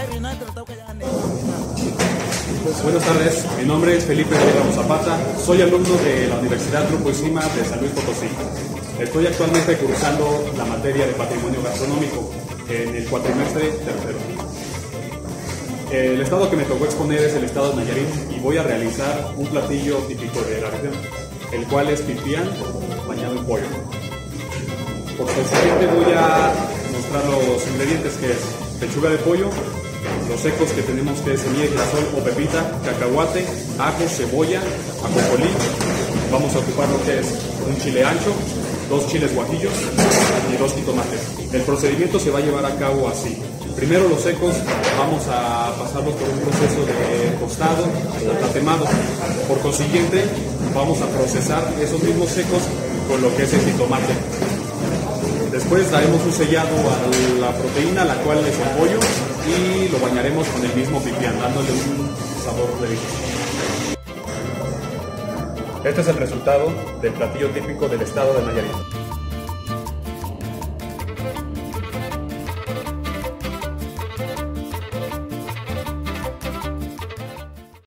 Buenas tardes, mi nombre es Felipe Ramos Zapata, soy alumno de la Universidad Grupo ISIMA de San Luis Potosí. Estoy actualmente cursando la materia de patrimonio gastronómico en el cuatrimestre tercero. El estado que me tocó exponer es el estado de Nayarit y voy a realizar un platillo típico de la región, el cual es pipián bañado en pollo. Por consiguiente voy a mostrar los ingredientes, que es pechuga de pollo, los secos que tenemos, que es semilla de girasol o pepita, cacahuate, ajo, cebolla, ajonjolí. Vamos a ocupar lo que es un chile ancho, 2 chiles guajillos y 2 jitomates. El procedimiento se va a llevar a cabo así. Primero los secos vamos a pasarlos por un proceso de tostado o tatemado. Por consiguiente vamos a procesar esos mismos secos con lo que es el jitomate. Después daremos un sellado a la proteína, la cual es el pollo, y lo bañaremos con el mismo pipián, dándole un sabor delicioso. Este es el resultado del platillo típico del estado de Nayarit.